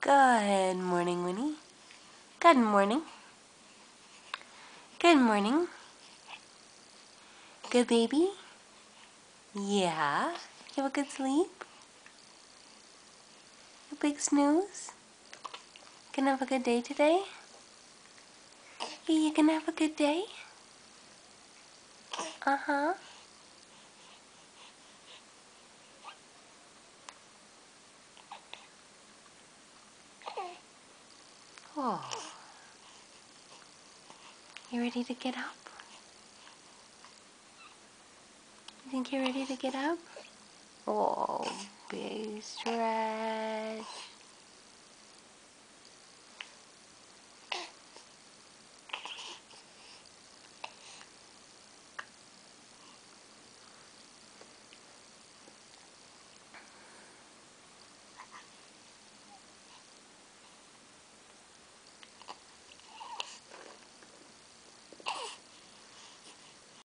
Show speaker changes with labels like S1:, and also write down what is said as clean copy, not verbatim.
S1: Good morning, Winnie. Good morning. Good morning. Good baby? Yeah. You have a good sleep? A big snooze? Gonna have a good day today? You gonna have a good day? Uh-huh. Oh. You ready to get up? You think you're ready to get up? Oh, big stretch.